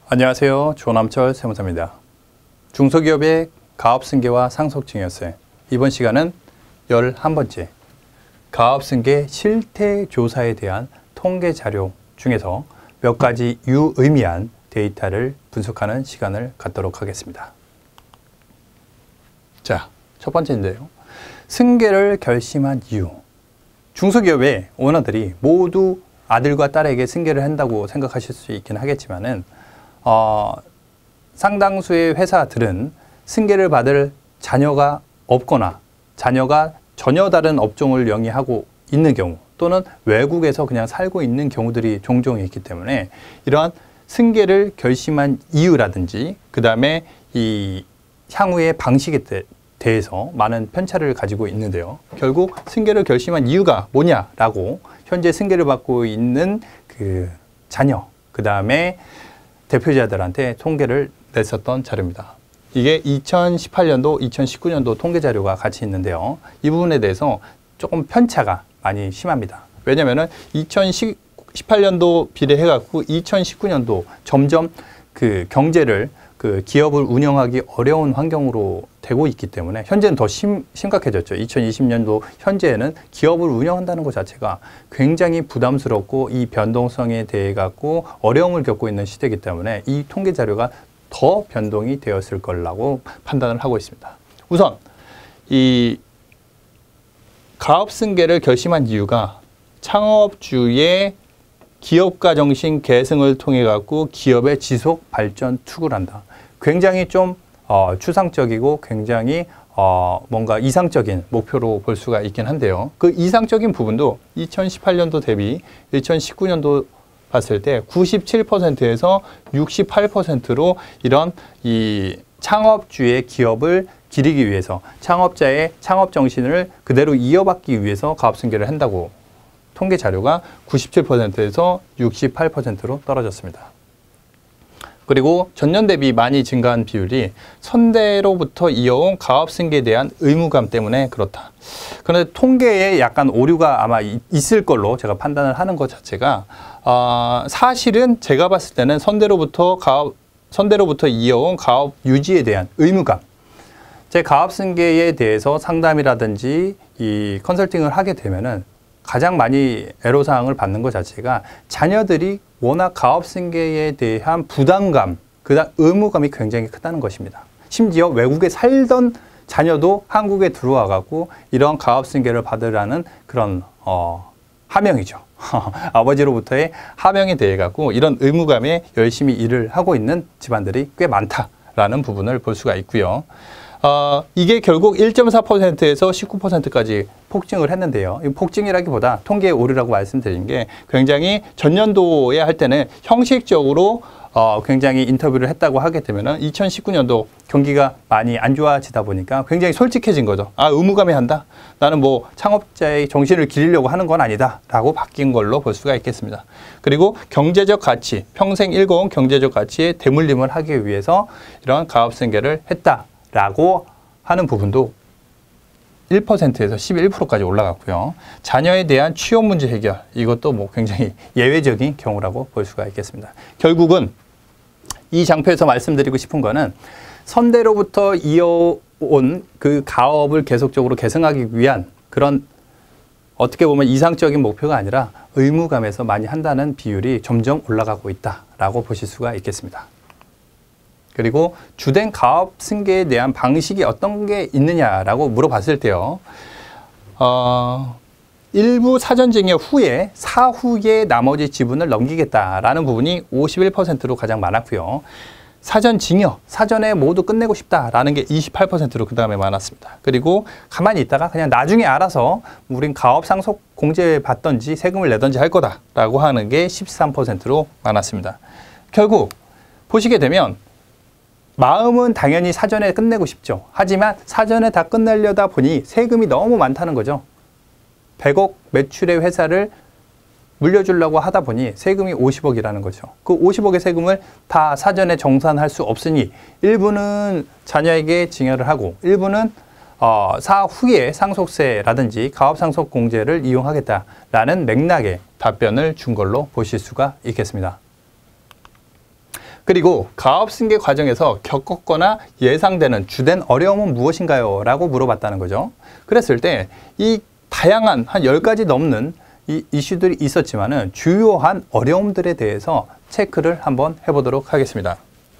안녕하세요. 조남철 세무사입니다. 중소기업의 가업승계와 상속증여세, 이번 시간은 11번째 가업승계 실태조사에 대한 통계자료 중에서 몇 가지 유의미한 데이터를 분석하는 시간을 갖도록 하겠습니다. 자, 첫 번째인데요. 승계를 결심한 이유. 중소기업의 오너들이 모두 아들과 딸에게 승계를 한다고 생각하실 수 있긴 하겠지만은 상당수의 회사들은 승계를 받을 자녀가 없거나 자녀가 전혀 다른 업종을 영위하고 있는 경우 또는 외국에서 그냥 살고 있는 경우들이 종종 있기 때문에 이러한 승계를 결심한 이유라든지 그 다음에 이 향후의 방식에 대해서 많은 편차를 가지고 있는데요. 결국 승계를 결심한 이유가 뭐냐라고 현재 승계를 받고 있는 그 자녀, 그 다음에 대표자들한테 통계를 냈었던 자료입니다. 이게 2018년도, 2019년도 통계 자료가 같이 있는데요. 이 부분에 대해서 조금 편차가 많이 심합니다. 왜냐면은 2018년도 비례해갖고 2019년도 점점 그 경제를 그 기업을 운영하기 어려운 환경으로 되고 있기 때문에 현재는 더 심각해졌죠. 2020년도 현재에는 기업을 운영한다는 것 자체가 굉장히 부담스럽고 이 변동성에 대해 갖고 어려움을 겪고 있는 시대이기 때문에 이 통계 자료가 더 변동이 되었을 거라고 판단을 하고 있습니다. 우선 이 가업승계를 결심한 이유가 창업주의 기업가 정신 계승을 통해 갖고 기업의 지속 발전 투구를 한다. 굉장히 좀 추상적이고 굉장히 뭔가 이상적인 목표로 볼 수가 있긴 한데요. 그 이상적인 부분도 2018년도 대비 2019년도 봤을 때 97%에서 68%로 이런 이 창업주의 기업을 기리기 위해서 창업자의 창업 정신을 그대로 이어받기 위해서 가업승계를 한다고 통계 자료가 97%에서 68%로 떨어졌습니다. 그리고 전년 대비 많이 증가한 비율이 선대로부터 이어온 가업승계에 대한 의무감 때문에 그렇다. 그런데 통계에 약간 오류가 아마 있을 걸로 제가 판단을 하는 것 자체가 사실은 제가 봤을 때는 선대로부터 이어온 가업 유지에 대한 의무감. 제 가업승계에 대해서 상담이라든지 이 컨설팅을 하게 되면은 가장 많이 애로사항을 받는 것 자체가 자녀들이 워낙 가업승계에 대한 부담감, 그다음 의무감이 굉장히 크다는 것입니다. 심지어 외국에 살던 자녀도 한국에 들어와 갖고 이런 가업승계를 받으라는 그런 하명이죠. 아버지로부터의 하명에 대해 갖고 이런 의무감에 열심히 일을 하고 있는 집안들이 꽤 많다라는 부분을 볼 수가 있고요. 이게 결국 1.4%에서 19%까지 폭증을 했는데요. 이 폭증이라기보다 통계의 오류라고 말씀드린 게 굉장히 전년도에 할 때는 형식적으로 굉장히 인터뷰를 했다고 하게 되면은 2019년도 경기가 많이 안 좋아지다 보니까 굉장히 솔직해진 거죠. 의무감에 한다. 나는 뭐 창업자의 정신을 기리려고 하는 건 아니다. 라고 바뀐 걸로 볼 수가 있겠습니다. 그리고 경제적 가치, 평생 일궈온 경제적 가치에 대물림을 하기 위해서 이런 가업승계를 했다. 라고 하는 부분도 1%에서 11%까지 올라갔고요. 자녀에 대한 취업 문제 해결, 이것도 뭐 굉장히 예외적인 경우라고 볼 수가 있겠습니다. 결국은 이 장표에서 말씀드리고 싶은 거는 선대로부터 이어온 그 가업을 계속적으로 계승하기 위한 그런 어떻게 보면 이상적인 목표가 아니라 의무감에서 많이 한다는 비율이 점점 올라가고 있다라고 보실 수가 있겠습니다. 그리고 주된 가업승계에 대한 방식이 어떤 게 있느냐라고 물어봤을 때요. 일부 사전증여 후에 사후에 나머지 지분을 넘기겠다라는 부분이 51%로 가장 많았고요. 사전증여, 사전에 모두 끝내고 싶다라는 게 28%로 그 다음에 많았습니다. 그리고 가만히 있다가 그냥 나중에 알아서 우린 가업 상속 공제 받던지 세금을 내던지 할 거다라고 하는 게 13%로 많았습니다. 결국 보시게 되면 마음은 당연히 사전에 끝내고 싶죠. 하지만 사전에 다 끝내려다 보니 세금이 너무 많다는 거죠. 100억 매출의 회사를 물려주려고 하다 보니 세금이 50억이라는 거죠. 그 50억의 세금을 다 사전에 정산할 수 없으니 일부는 자녀에게 증여를 하고 일부는 사후에 상속세라든지 가업상속공제를 이용하겠다라는 맥락의 답변을 준 걸로 보실 수가 있겠습니다. 그리고 가업승계 과정에서 겪었거나 예상되는 주된 어려움은 무엇인가요? 라고 물어봤다는 거죠. 그랬을 때 이 다양한 한 10가지 넘는 이 이슈들이 있었지만은 주요한 어려움들에 대해서 체크를 한번 해보도록 하겠습니다.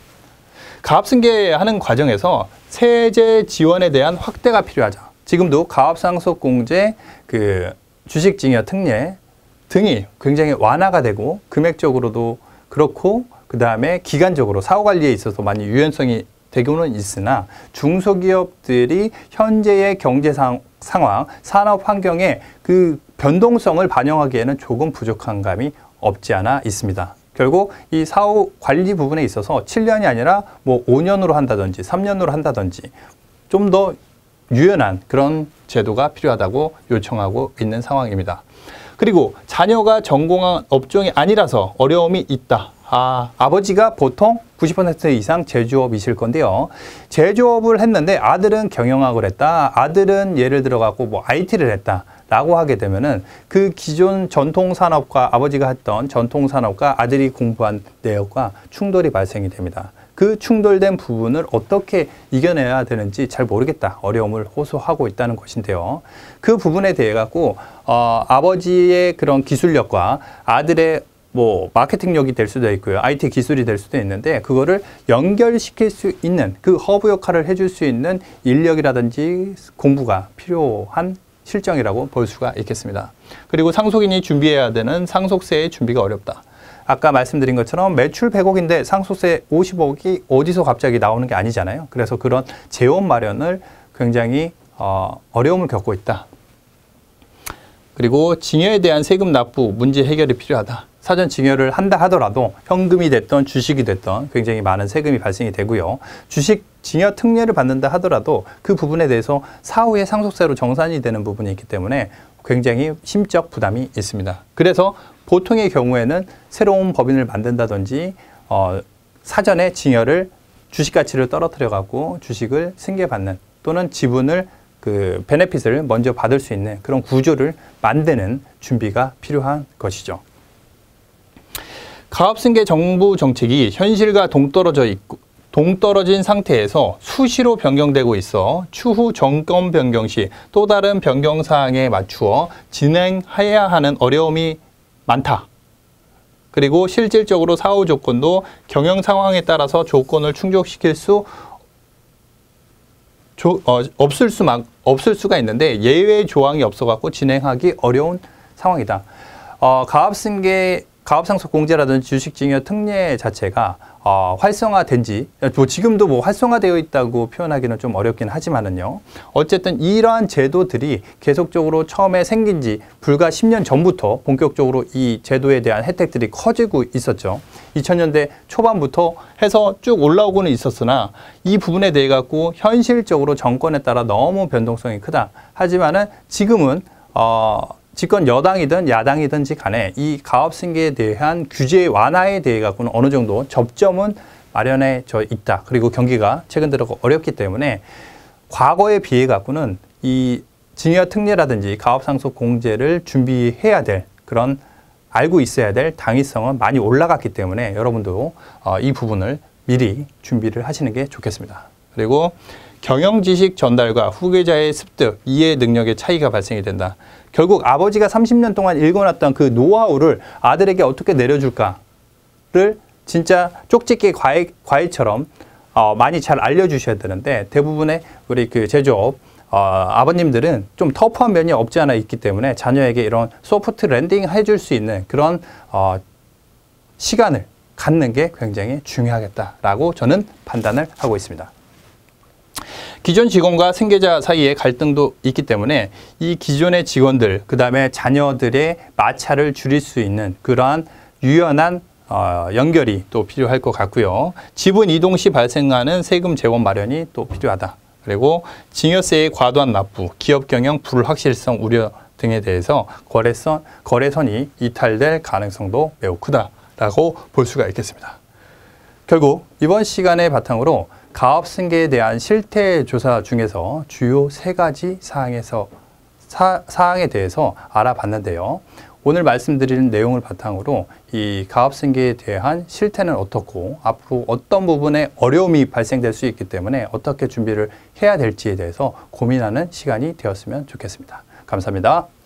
가압승계하는 과정에서 세제 지원에 대한 확대가 필요하죠. 지금도 가압상속공제, 주식증여 특례 등이 굉장히 완화가 되고 금액적으로도 그렇고 그 다음에 기간적으로 사후관리에 있어서 많이 유연성이 되고는 있으나 중소기업들이 현재의 경제 상황, 산업 환경의 그 변동성을 반영하기에는 조금 부족한 감이 없지 않아 있습니다. 결국 이 사후 관리 부분에 있어서 7년이 아니라 뭐 5년으로 한다든지 3년으로 한다든지 좀 더 유연한 그런 제도가 필요하다고 요청하고 있는 상황입니다. 그리고 자녀가 전공한 업종이 아니라서 어려움이 있다. 아버지가 보통 90% 이상 제조업이실 건데요. 제조업을 했는데 아들은 경영학을 했다. 아들은 예를 들어갖고 뭐 IT를 했다. 라고 하게 되면은 그 기존 전통산업과 아버지가 했던 전통산업과 아들이 공부한 내역과 충돌이 발생이 됩니다. 그 충돌된 부분을 어떻게 이겨내야 되는지 잘 모르겠다. 어려움을 호소하고 있다는 것인데요. 그 부분에 대해 갖고 아버지의 그런 기술력과 아들의 뭐 마케팅력이 될 수도 있고요. IT 기술이 될 수도 있는데 그거를 연결시킬 수 있는 그 허브 역할을 해줄 수 있는 인력이라든지 공부가 필요한 실정이라고 볼 수가 있겠습니다. 그리고 상속인이 준비해야 되는 상속세의 준비가 어렵다. 아까 말씀드린 것처럼 매출 100억인데 상속세 50억이 어디서 갑자기 나오는 게 아니잖아요. 그래서 그런 재원 마련을 굉장히 어려움을 겪고 있다. 그리고 증여에 대한 세금 납부 문제 해결이 필요하다. 사전 증여를 한다 하더라도 현금이 됐던 주식이 됐던 굉장히 많은 세금이 발생이 되고요. 주식 증여 특례를 받는다 하더라도 그 부분에 대해서 사후에 상속세로 정산이 되는 부분이 있기 때문에 굉장히 심적 부담이 있습니다. 그래서 보통의 경우에는 새로운 법인을 만든다든지 사전에 증여를 주식 가치를 떨어뜨려 갖고 주식을 승계받는 또는 지분을 베네핏을 먼저 받을 수 있는 그런 구조를 만드는 준비가 필요한 것이죠. 가압승계 정부 정책이 현실과 동떨어진 상태에서 수시로 변경되고 있어 추후 정권 변경 시 또 다른 변경 사항에 맞추어 진행해야 하는 어려움이 많다. 그리고 실질적으로 사후 조건도 경영 상황에 따라서 조건을 충족시킬 수 없을 수가 있는데 예외 조항이 없어갖고 진행하기 어려운 상황이다. 가압상속공제라든지 주식증여 특례 자체가 활성화된 지 지금도 뭐 활성화되어 있다고 표현하기는 좀 어렵긴 하지만은요. 어쨌든 이러한 제도들이 계속적으로 처음에 생긴 지 불과 10년 전부터 본격적으로 이 제도에 대한 혜택들이 커지고 있었죠. 2000년대 초반부터 해서 쭉 올라오고는 있었으나 이 부분에 대해 갖고 현실적으로 정권에 따라 너무 변동성이 크다. 하지만은 지금은 집권 여당이든 야당이든지 간에 이 가압승계에 대한 규제 완화에 대해 갖고는 어느 정도 접점은 마련해져 있다. 그리고 경기가 최근 들어 어렵기 때문에 과거에 비해 갖고는 이 증여 특례라든지 가압상속 공제를 준비해야 될 그런 알고 있어야 될 당위성은 많이 올라갔기 때문에 여러분도 이 부분을 미리 준비를 하시는 게 좋겠습니다. 그리고 경영 지식 전달과 후계자의 습득, 이해 능력의 차이가 발생이 된다. 결국 아버지가 30년 동안 읽어놨던 그 노하우를 아들에게 어떻게 내려줄까를 진짜 쪽집게 과외처럼 많이 잘 알려주셔야 되는데 대부분의 우리 제조업 아버님들은 좀 터프한 면이 없지 않아 있기 때문에 자녀에게 이런 소프트 랜딩 해줄 수 있는 그런 시간을 갖는 게 굉장히 중요하겠다라고 저는 판단을 하고 있습니다. 기존 직원과 승계자 사이에 갈등도 있기 때문에 이 기존의 직원들, 그 다음에 자녀들의 마찰을 줄일 수 있는 그러한 유연한 연결이 또 필요할 것 같고요. 지분 이동 시 발생하는 세금 재원 마련이 또 필요하다. 그리고 증여세의 과도한 납부, 기업 경영 불확실성 우려 등에 대해서 거래선이 이탈될 가능성도 매우 크다라고 볼 수가 있겠습니다. 결국 이번 시간의 바탕으로 가압승계에 대한 실태 조사 중에서 주요 3가지 사항에 대해서 알아봤는데요. 오늘 말씀드리는 내용을 바탕으로 이 가압승계에 대한 실태는 어떻고 앞으로 어떤 부분에 어려움이 발생될 수 있기 때문에 어떻게 준비를 해야 될지에 대해서 고민하는 시간이 되었으면 좋겠습니다. 감사합니다.